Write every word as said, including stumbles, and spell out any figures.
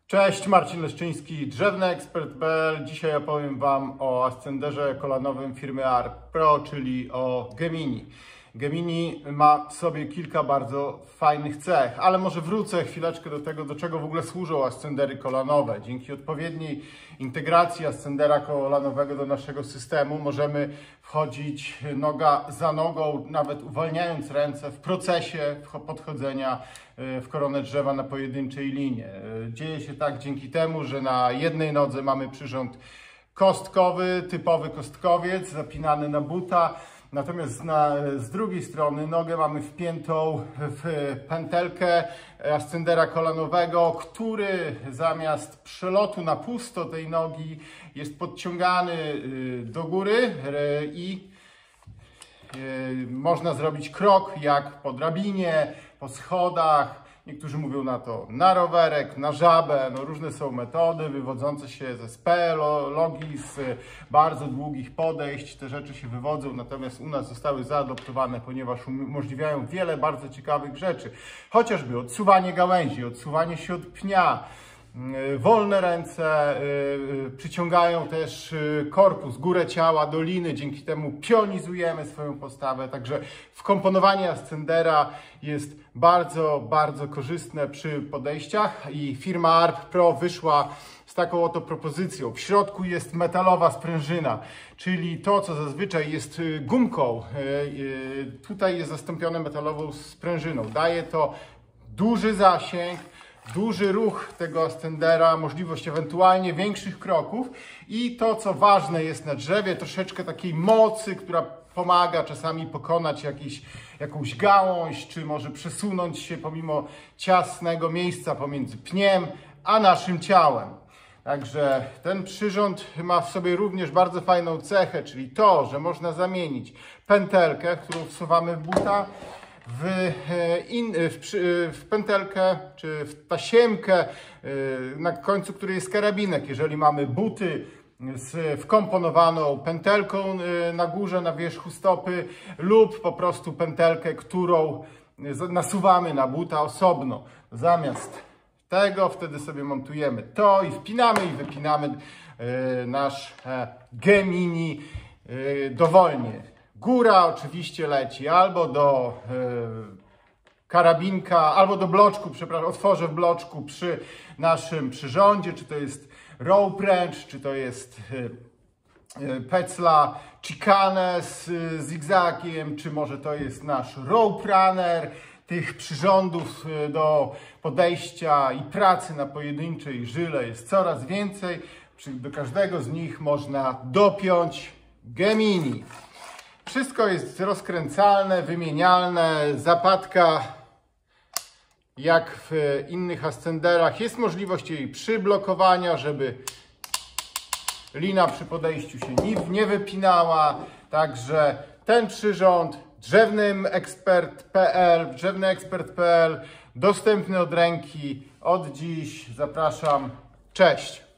Cześć, Marcin Leszczyński, drzewny ekspert kropka p l. Dzisiaj opowiem Wam o ascenderze kolanowym firmy A R P Pro, czyli o Gemini. Gemini ma w sobie kilka bardzo fajnych cech, ale może wrócę chwileczkę do tego, do czego w ogóle służą ascendery kolanowe. Dzięki odpowiedniej integracji ascendera kolanowego do naszego systemu możemy wchodzić noga za nogą, nawet uwalniając ręce w procesie podchodzenia w koronę drzewa na pojedynczej linie. Dzieje się tak dzięki temu, że na jednej nodze mamy przyrząd kostkowy, typowy kostkowiec, zapinany na buta. Natomiast na, z drugiej strony nogę mamy wpiętą w pętelkę ascendera kolanowego, który zamiast przelotu na pusto tej nogi jest podciągany do góry i można zrobić krok jak po drabinie, po schodach. Niektórzy mówią na to na rowerek, na żabę, no różne są metody wywodzące się ze speleologii, z bardzo długich podejść. Te rzeczy się wywodzą, natomiast u nas zostały zaadoptowane, ponieważ umożliwiają wiele bardzo ciekawych rzeczy. Chociażby odsuwanie gałęzi, odsuwanie się od pnia. Wolne ręce przyciągają też korpus, górę ciała do liny, dzięki temu pionizujemy swoją postawę, także wkomponowanie ascendera jest bardzo, bardzo korzystne przy podejściach i firma A R P Pro wyszła z taką oto propozycją. W środku jest metalowa sprężyna, czyli to, co zazwyczaj jest gumką, tutaj jest zastąpione metalową sprężyną. Daje to duży zasięg, duży ruch tego ascendera, możliwość ewentualnie większych kroków i to, co ważne jest na drzewie, troszeczkę takiej mocy, która pomaga czasami pokonać jakiś, jakąś gałąź, czy może przesunąć się pomimo ciasnego miejsca pomiędzy pniem a naszym ciałem. Także ten przyrząd ma w sobie również bardzo fajną cechę, czyli to, że można zamienić pętelkę, którą wsuwamy w buta, W, in, w, w pętelkę czy w tasiemkę, na końcu której jest karabinek. Jeżeli mamy buty z wkomponowaną pętelką na górze, na wierzchu stopy lub po prostu pętelkę, którą nasuwamy na buta osobno. Zamiast tego wtedy sobie montujemy to i wpinamy i wypinamy nasz Gemini dowolnie. Góra oczywiście leci albo do y, karabinka, albo do bloczku, przepraszam, otworzę w bloczku przy naszym przyrządzie, czy to jest rope wrench, czy to jest y, y, pecla chicane z y, zigzagiem, czy może to jest nasz rope runner. Tych przyrządów y, do podejścia i pracy na pojedynczej żyle jest coraz więcej. Przy, do każdego z nich można dopiąć Gemini. Wszystko jest rozkręcalne, wymienialne, zapadka jak w innych ascenderach. Jest możliwość jej przyblokowania, żeby lina przy podejściu się nie wypinała. Także ten przyrząd drzewny ekspert kropka p l, drzewny ekspert kropka p l, dostępny od ręki od dziś. Zapraszam. Cześć!